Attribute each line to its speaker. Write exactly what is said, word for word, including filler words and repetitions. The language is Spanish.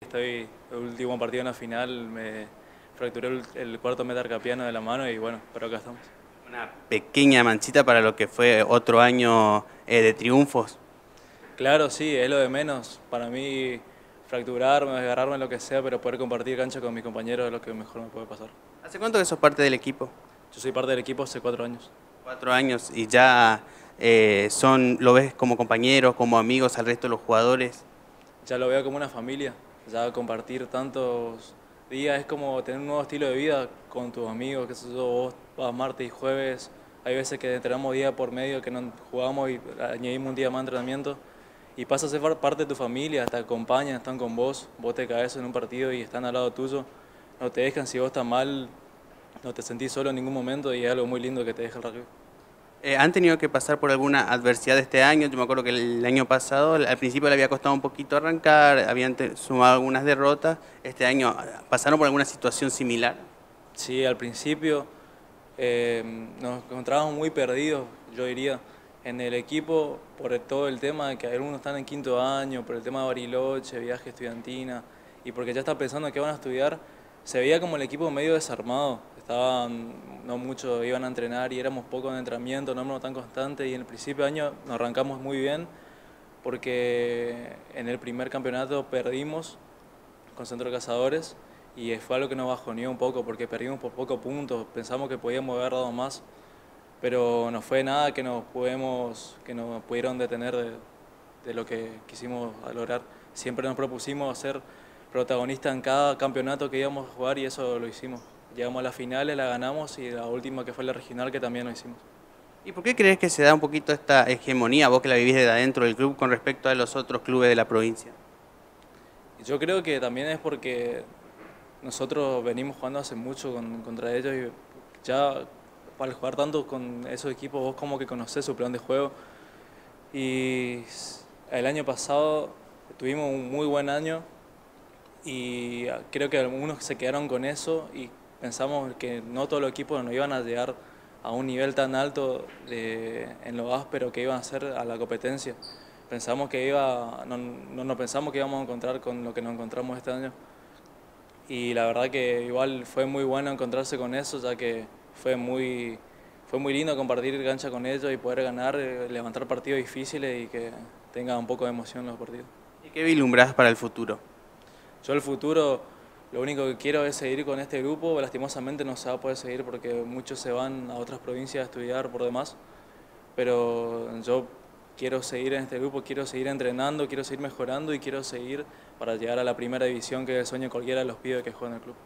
Speaker 1: Estoy el último partido en la final, me fracturé el, el cuarto metacarpiano de la mano y bueno, pero acá estamos.
Speaker 2: Una pequeña manchita para lo que fue otro año eh, de triunfos.
Speaker 1: Claro, sí, es lo de menos. Para mí, fracturarme, desgarrarme, lo que sea, pero poder compartir cancha con mis compañeros es lo que mejor me puede pasar.
Speaker 2: ¿Hace cuánto que sos parte del equipo?
Speaker 1: Yo soy parte del equipo hace cuatro años.
Speaker 2: Cuatro años y ya eh, son, lo ves como compañeros, como amigos al resto de los jugadores.
Speaker 1: Ya lo veo como una familia, ya compartir tantos días es como tener un nuevo estilo de vida con tus amigos, que sé yo, vos vas martes y jueves, hay veces que entrenamos día por medio, que no jugamos y añadimos un día más de entrenamiento y pasa a ser parte de tu familia, te acompañan, están con vos, vos te caes en un partido y están al lado tuyo, no te dejan, si vos estás mal, no te sentís solo en ningún momento y es algo muy lindo que te deja el rugby.
Speaker 2: Eh, ¿Han tenido que pasar por alguna adversidad este año? Yo me acuerdo que el año pasado, al principio le había costado un poquito arrancar, habían te- sumado algunas derrotas. Este año, ¿pasaron por alguna situación similar?
Speaker 1: Sí, al principio eh, nos encontrábamos muy perdidos, yo diría, en el equipo por todo el tema de que algunos están en quinto año, por el tema de Bariloche, viaje estudiantina, y porque ya están pensando que van a estudiar, se veía como el equipo medio desarmado, estaban, no mucho iban a entrenar y éramos pocos en entrenamiento, no éramos tan constantes, y en el principio de año nos arrancamos muy bien, porque en el primer campeonato perdimos con Centro Cazadores y fue algo que nos bajoneó un poco porque perdimos por pocos puntos, pensamos que podíamos haber dado más, pero no fue nada que nos, podemos, que nos pudieron detener de, de lo que quisimos lograr. Siempre nos propusimos ser protagonistas en cada campeonato que íbamos a jugar y eso lo hicimos. Llegamos a las finales, la ganamos y la última que fue la regional que también lo hicimos.
Speaker 2: ¿Y por qué crees que se da un poquito esta hegemonía, vos que la vivís desde adentro del club, con respecto a los otros clubes de la provincia?
Speaker 1: Yo creo que también es porque nosotros venimos jugando hace mucho con, contra ellos y ya al jugar tanto con esos equipos vos como que conocés su plan de juego. Y el año pasado tuvimos un muy buen año y creo que algunos se quedaron con eso y pensamos que no todos los equipos nos iban a llegar a un nivel tan alto de, en lo áspero que iban a ser a la competencia. Pensamos que iba, no, no nos pensamos que íbamos a encontrar con lo que nos encontramos este año. Y la verdad que igual fue muy bueno encontrarse con eso, ya que fue muy, fue muy lindo compartir cancha con ellos y poder ganar, eh, levantar partidos difíciles y que tenga un poco de emoción los partidos.
Speaker 2: ¿Y qué vislumbrás para el futuro?
Speaker 1: Yo el futuro lo único que quiero es seguir con este grupo, lastimosamente no se va a poder seguir porque muchos se van a otras provincias a estudiar por demás, pero yo quiero seguir en este grupo, quiero seguir entrenando, quiero seguir mejorando y quiero seguir para llegar a la primera división, que es el sueño de cualquiera de los pibes que juegan en el club.